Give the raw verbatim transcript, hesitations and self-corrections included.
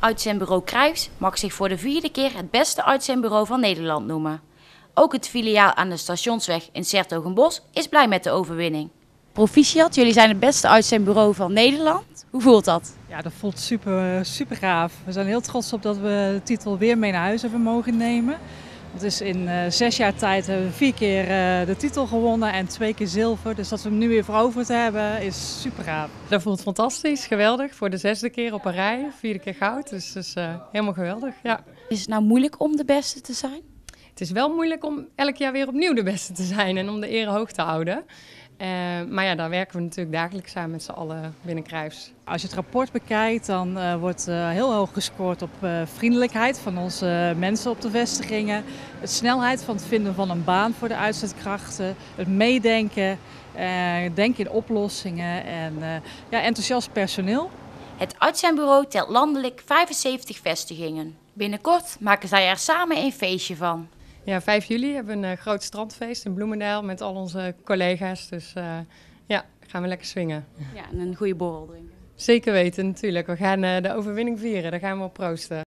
Uitzendbureau Cruijffs mag zich voor de vierde keer het beste uitzendbureau van Nederland noemen. Ook het filiaal aan de Stationsweg in 's-Hertogenbosch is blij met de overwinning. Proficiat, jullie zijn het beste uitzendbureau van Nederland. Hoe voelt dat? Ja, dat voelt super, super gaaf. We zijn heel trots op dat we de titel weer mee naar huis hebben mogen nemen. Het is in uh, zes jaar tijd hebben we vier keer uh, de titel gewonnen en twee keer zilver. Dus dat we hem nu weer veroverd hebben is super gaaf. Dat voelt fantastisch, geweldig. Voor de zesde keer op een rij, vierde keer goud. Dus dat is uh, helemaal geweldig, ja. Is het nou moeilijk om de beste te zijn? Het is wel moeilijk om elk jaar weer opnieuw de beste te zijn en om de ere hoog te houden. Uh, maar ja, daar werken we natuurlijk dagelijks aan met z'n allen binnen Cruijffs. Als je het rapport bekijkt, dan uh, wordt uh, heel hoog gescoord op uh, vriendelijkheid van onze mensen op de vestigingen. De snelheid van het vinden van een baan voor de uitzendkrachten. Het meedenken, uh, denken in oplossingen en uh, ja, enthousiast personeel. Het uitzendbureau telt landelijk vijfenzeventig vestigingen. Binnenkort maken zij er samen een feestje van. Ja, vijf juli hebben we een uh, groot strandfeest in Bloemendaal met al onze collega's. Dus uh, ja, gaan we lekker swingen. Ja, en een goede borrel drinken. Zeker weten natuurlijk. We gaan uh, de overwinning vieren, daar gaan we op proosten.